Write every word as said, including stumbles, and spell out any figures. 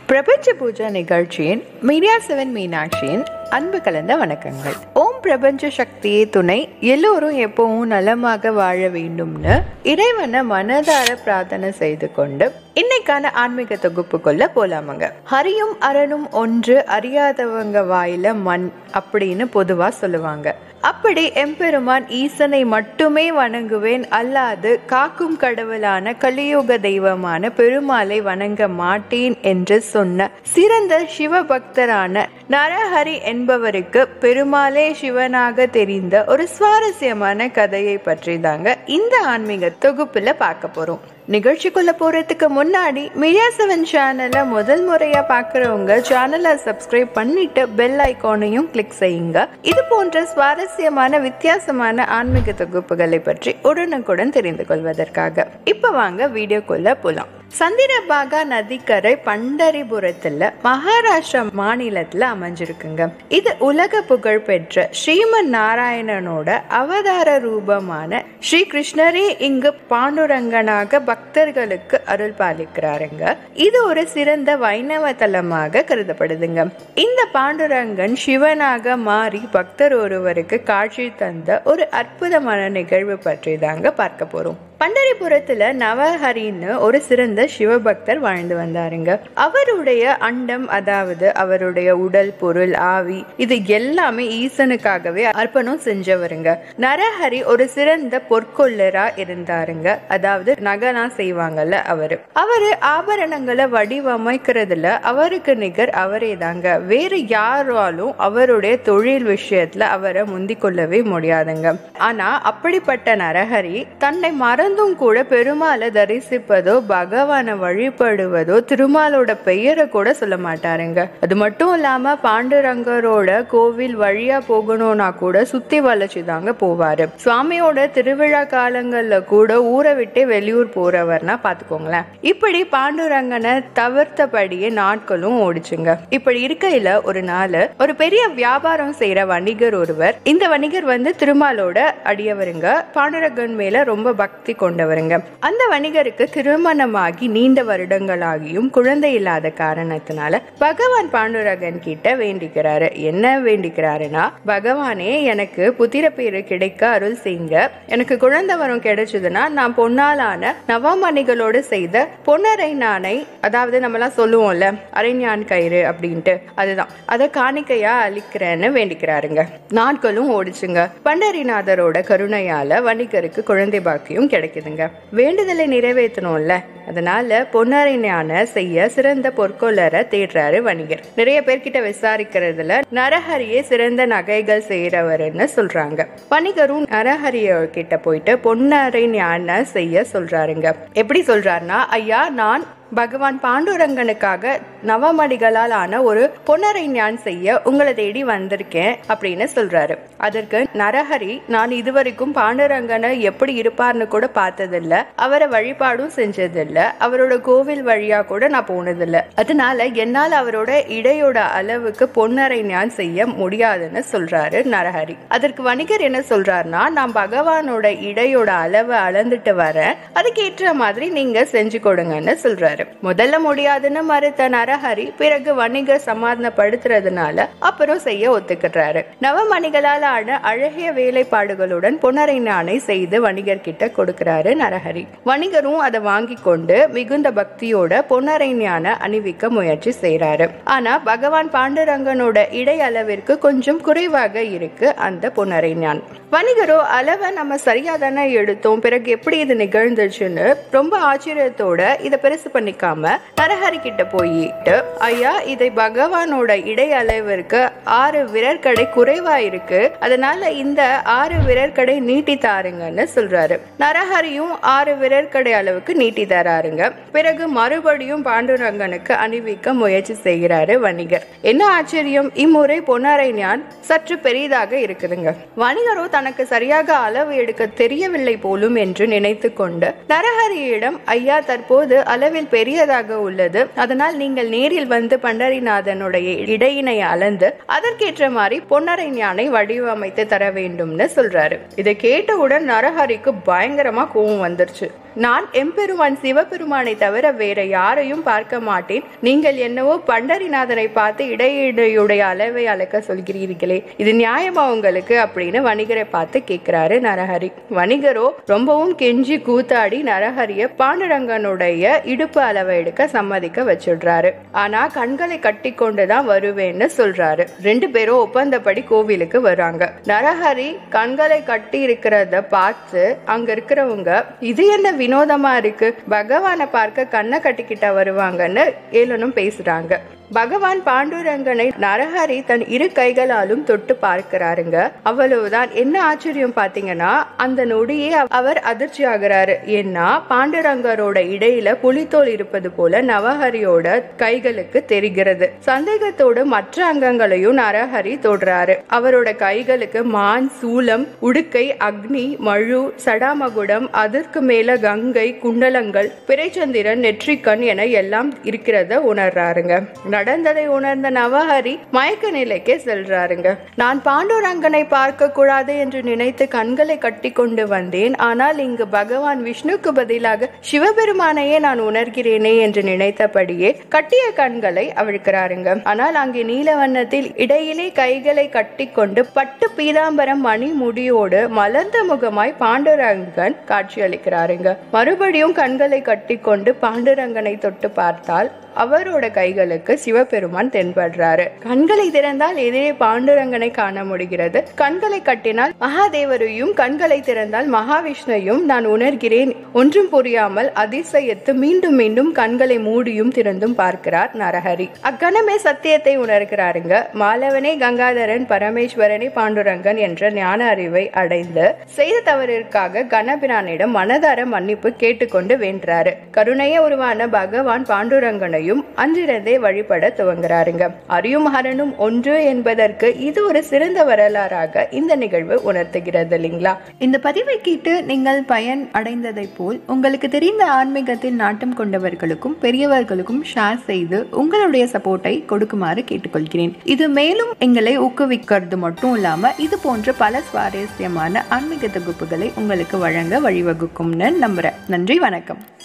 பிரபஞ்ச பூஜா நிகழ்ச்சியின் media seven மீனாட்சியின் அன்பு கலந்த வணக்கங்கள். ஓம் பிரபஞ்ச சக்தியே துணை, எல்லோரும் எப்பவும் நலமாக வாழ வேண்டும்னு இறைவனை மனதார பிரார்த்தனை செய்து கொண்டு இன்னைக்கான ஆன்மீக தொகுப்புக்குள்ள போலாமாங்க. ஹரியும் அரணும் ஒன்று, அறியாதவங்க வாயில மண் அப்படின்னு பொதுவா சொல்லுவாங்க. அப்படி எம்பெருமான் ஈசனை மட்டுமே வணங்குவேன், அல்லாது காக்கும் கடவுளான கலியுக தெய்வமான பெருமாளை வணங்க மாட்டேன் என்று சொன்ன சிறந்த சிவபக்தரான நரஹரி என்பவருக்கு பெருமாளே சிவனாக தெரிந்த ஒரு சுவாரஸ்யமான கதையை பற்றி தாங்க இந்த ஆன்மீக தொகுப்புல பார்க்க போறோம். நிகழ்ச்சிக்குள்ள போறதுக்கு முன்னாடி மீடியா செவன் சேனலை முதல் முறையா பாக்குறவங்க சேனலை சப்ஸ்கிரைப் பண்ணிட்டு பெல் ஐகானையும் கிளிக் செய்யுங்க. இது போன்ற சுவாரஸ்யமான வித்தியாசமான ஆன்மீக தொகுப்புகளை பற்றி உடனுக்குடன் தெரிந்து கொள்வதற்காக இப்ப வாங்க வீடியோக்குள்ள போலாம். சந்திரபாகா நதிக்கரை பண்டரிபுரத்துல மகாராஷ்டிரா மாநிலத்துல அமைஞ்சிருக்குங்க. இது உலக புகழ் பெற்ற ஸ்ரீமன் நாராயணனோட அவதார ரூபமான ஸ்ரீ கிருஷ்ணரே இங்கு பாண்டுரங்கனாக பக்தர்களுக்கு அருள் பாலிக்கிறாருங்க. இது ஒரு சிறந்த வைணவ தலமாக கருதப்படுதுங்க. இந்த பாண்டுரங்கன் சிவனாக மாறி பக்தர் ஒருவருக்கு காட்சி தந்த ஒரு அற்புதமான நிகழ்வு பற்றி தாங்க பார்க்க போறோம். பண்டரிபுரத்துல நவஹரின்னு ஒரு சிறந்த சிவபக்தர் வாழ்ந்து வந்தாருங்க. அவருடைய அண்டம், அதாவது அவருடைய உடல், பொருள், ஆவி, இது எல்லாமே ஈசனுக்காகவே அர்ப்பணம் செஞ்சவருங்க. நரஹரி ஒரு சிறந்த பொற்கொள்ளரா இருந்தாருங்க. அதாவது நகைலாம் செய்வாங்கல்ல அவரு. அவரு ஆபரணங்களை வடிவமைக்கிறதுல அவருக்கு நிகர் அவரே தாங்க. வேறு யாராலும் அவருடைய தொழில் விஷயத்துல அவரை முந்திக் கொள்ளவே முடியாதுங்க. ஆனா அப்படிப்பட்ட நரஹரி தன்னை மற கூட பெருமாளை தரிசிப்பதோ பகவானை வழிபடுவதோ திருமாலோட பெயரை கூட சொல்ல மாட்டாருங்க. அது மட்டும் இல்லாம பாண்டுரங்கரோட கோவில் வழியா போகணும்னா கூட சுத்தி வளைச்சு தாங்க போவாரு. சுவாமியோட திருவிழா காலங்கள்ல கூட ஊரை விட்டு வெளியூர் போறவர்னா பாத்துக்கோங்களேன். இப்படி பாண்டுரங்கனை தவிர்த்தபடியே நாட்களும் ஓடிச்சுங்க. இப்படி இருக்கையில ஒரு நாள் ஒரு பெரிய வியாபாரம் செய்யற வணிகர் ஒருவர், இந்த வணிகர் வந்து திருமாலோட அடியவருங்க, பாண்டுரங்கன் மேல ரொம்ப பக்தி கொண்டவருங்க. அந்த வணிகருக்கு திருமணமாகி நீண்ட வருடங்களாகியும் குழந்தை இல்லாத காரணத்தினால பகவான் பாண்டுரங்கன் கிட்ட வேண்டிக்கிறாரு. என்ன வேண்டிக்கிறாருன்னா, பகவானே எனக்கு புத்திர பேரு கிடைக்க அருள் செய்யுங்க. எனக்கு குழந்தை வரம் கிடைச்சதுன்னா நான் பொன்னாலான நவமணிகளோடு செய்த பொன்னரை நாணை, அதாவது நம்ம எல்லாம் சொல்லுவோம்ல அரைஞான் கயிறு அப்படின்ட்டு, அதுதான் அதை காணிக்கையா அளிக்கிறேன்னு வேண்டிக்கிறாருங்க. நாட்களும் ஓடிச்சுங்க. பண்டரிநாதரோட கருணையால வணிகருக்கு குழந்தை பாக்கியம் கிடைக்குதுங்க. வேண்டுதலை நிறைவேற்றணும்ல, அதனால பொன்னரை ஞான செய்ய சிறந்த பொற்கொள்ளரை தேடுறாரு வணிகர். நிறைய பேர்கிட்ட விசாரிக்கிறதுல நரஹரியே சிறந்த நகைகள் செய்யறவர்னு சொல்றாங்க. வணிகரும் நரஹரிய கிட்ட போயிட்டு பொன்னரை ஞான செய்ய சொல்றாருங்க. எப்படி சொல்றாருன்னா, ஐயா, நான் பகவான் பாண்டுரங்கனுக்காக நவமணிகளால் ஆன ஒரு பொன்னரை ஞான் செய்ய உங்களை தேடி வந்திருக்கேன் அப்படின்னு சொல்றாரு. அதற்கு நரஹரி, நான் இதுவரைக்கும் பாண்டுரங்கனை எப்படி இருப்பார்னு கூட பார்த்ததில்ல, அவரை வழிபாடும் செஞ்சதில்ல, அவரோட கோவில் வழியா கூட நான் போனதில்லை, அதனால என்னால் அவரோட இடையோட அளவுக்கு பொன்னரை ஞான் செய்ய முடியாதுன்னு சொல்றாரு நரஹரி. அதற்கு வணிகர் என்ன சொல்றாருன்னா, நான் பகவானோட இடையோட அளவை அளந்துட்டு வரேன், அதுக்கேற்ற மாதிரி நீங்க செஞ்சு கொடுங்கன்னு சொல்றாரு. முதல்ல முடியாதுன்னு மறுத்த நரஹரி பிறகு வணிகர் சமாதானப்படுத்துறதுனால அப்புறம் செய்ய ஒத்துக்கிறாரு. நவமணிகளால் ஆன அழகிய வேலைப்பாடுகளுடன் பொன்னரை ஞானை செய்து வணிகர் கிட்ட கொடுக்கிறாரு நரஹரி. வணிகரும் அதை வாங்கி கொண்டு மிகுந்த பக்தியோட பொன்னரை ஞான அணிவிக்க முயற்சி செய்யறாரு. ஆனா பகவான் பாண்டுரங்கனோட இடை அளவிற்கு கொஞ்சம் குறைவாக இருக்கு அந்த பொன்னரை ஞான். வணிகரோ, அளவை நம்ம சரியா தானே எடுத்தோம், பிறகு எப்படி இது நிகழ்ந்துச்சுன்னு ரொம்ப ஆச்சரியத்தோட இதை பெருசு பண்ணிக்காம நரஹரி கிட்ட போயிட்டு, ஐயா, இதை பகவானோட இடை அளவிற்கு ஆறு விரற்கடை குறைவா இருக்கு, அதனால இந்த ஆறு விரற்கடை நீட்டி தாருங்கன்னு சொல்றாரு. நரஹரியும் ஆறு விரற்கடை அளவுக்கு நீட்டி தராருங்க. பிறகு மறுபடியும் பாண்டுரங்கனுக்கு அணிவிக்க முயற்சி செய்கிறாரு வணிகர். என்ன ஆச்சரியம், இம்முறை பொன்னரை ஞான் சற்று பெரிதாக இருக்குதுங்க. வணிகரோ தனக்கு சரியாக அளவு எடுக்க தெரியவில்லை போலும் என்று நினைத்து கொண்டு நரஹரியிடம், ஐயா, தற்போது அளவில் பெரியதாக உள்ளது. அதனால் நீங்கள் நேரில் வந்து பண்டரிநாதனுடைய இடையினை அளந்து அதற்கேற்ற மாதிரி பொன்னரை யானை வடிவமைத்து தர வேண்டும்னு சொல்றாரு. இதை கேட்டவுடன் நரஹரிக்கு பயங்கரமா கோபம் வந்துருச்சு. நான் எம்பெருமான் சிவபெருமானை தவிர வேற யாரையும் பார்க்க மாட்டேன். நீங்கள் என்னவோ பண்டரிநாதனை பார்த்து இடையிடையுடைய அளவை அளக்க சொல்கிறீர்களே, இது நியாயமா உங்களுக்கு அப்படின்னு வணிகரை பார்த்து கேட்கிறாரு நரஹரி. வணிகரோ ரொம்பவும் கெஞ்சி கூத்தாடி நரஹரிய பாண்டுரங்கனுடைய இடுப்பு அளவை எடுக்க சம்மதிக்க வச்சிடுறாரு. ஆனா கண்களை கட்டி கொண்டுதான் வருவேன்னு சொல்றாரு. ரெண்டு பேரும் ஒப்பந்தப்படி கோவிலுக்கு வர்றாங்க. நரஹரி கண்களை கட்டி இருக்கிறத பார்த்து அங்க இருக்கிறவங்க, இது என்ன வினோதமா இருக்கு, பகவானை பார்க்க கண்ணை கட்டிக்கிட்ட வருவாங்கன்னு ஏளனம் பேசுறாங்க. பகவான் பாண்டுரங்கனை நரஹரி தன் இரு கைகளாலும் தொட்டு பார்க்கிறாருங்க. அவ்வளவுதான். என்ன ஆச்சரியம் பாத்தீங்கன்னா, அந்த நொடியே அவர் அதிர்ச்சி ஆகிறாரு. ஏன்னா பாண்டுரங்கரோட இடையில புலித்தோல் இருப்பது போல நவஹரியோட கைகளுக்கு தெரிகிறது. சந்தேகத்தோடு மற்ற அங்கங்களையும் நரஹரி தொடுறாரு. அவரோட கைகளுக்கு மான், சூலம், உடுக்கை, அக்னி, மழு, சடாமகுடம், அதற்கு மேல கங்கை, குண்டலங்கள், பிறைச்சந்திரன், நெற்றிக்கண் என எல்லாம் இருக்கிறத உணர்றாருங்க. நடந்ததை உணர்ந்த நவஹரி மயக்க நிலைக்கே செல்றாருங்க. நான் பாண்டுரங்கனை பார்க்க கூடாது என்று நினைத்து கண்களை கட்டி கொண்டு வந்தேன். ஆனால் இங்கு பகவான் விஷ்ணுக்கு பதிலாக சிவபெருமானையே நான் உணர்கிறேனே என்று நினைத்தபடியே கட்டிய கண்களை அவிழ்க்கிறாருங்க. ஆனால் அங்கே நீலவண்ணத்தில் இடையிலே கைகளை கட்டி கொண்டு பட்டு பீதாம்பரம் மணி முடியோடு மலர்ந்த முகமாய் பாண்டுரங்கன் காட்சியளிக்கிறாருங்க. மறுபடியும் கண்களை கட்டி கொண்டு பாண்டுரங்கனை தொட்டு பார்த்தால் அவரோட கைகளுக்கு சிவபெருமான் தென்படுறாரு. கண்களை திறந்தால் எதிரே பாண்டுரங்கனை காண முடிகிறது. கண்களை கட்டினால் மகாதேவரையும், கண்களை திறந்தால் மகாவிஷ்ணுவையும் நான் உணர்கிறேன். ஒன்றும் புரியாமல் அதிசயத்து மீண்டும் மீண்டும் கண்களை மூடியும் திறந்தும் பார்க்கிறார் நரஹரி. அக்கணமே சத்தியத்தை உணர்கிறாருங்க. மாலவனே கங்காதரன், பரமேஸ்வரனே பாண்டுரங்கன் என்ற ஞான அறிவை அடைந்து செய்த தவறிற்காக கணபிரானிடம் மனதார மன்னிப்பு கேட்டுக்கொண்டு வென்றாரு. கருணைய உருவான பகவான் பாண்டுரங்கனையும் அன்றிருந்தே வழிபட துவங்குறாருங்க. அரியும் ஹரனும் ஒன்று என்பதற்கு இது ஒரு சிறந்த வரலாறாக இந்த நிகழ்வு உணர்த்துகிறது இல்லைங்களா? இந்த பதிவை கேட்டு நீங்கள் பயன் அடைந்ததை போல் உங்களுக்கு தெரிந்த ஆன்மீகத்தில் நாட்டம் கொண்டவர்களுக்கும் பெரியவர்களுக்கும் ஷேர் செய்து உங்களுடைய சப்போர்ட்டை கொடுக்குமாறு கேட்டுக்கொள்கிறேன். இது மேலும் எங்களை ஊக்குவிக்கிறது மட்டும் இல்லாம இது போன்ற பல சுவாரஸ்யமான ஆன்மீக தொகுப்புகளை உங்களுக்கு வழங்க வழிவகுக்கும்னு நம்புறேன். நன்றி, வணக்கம்.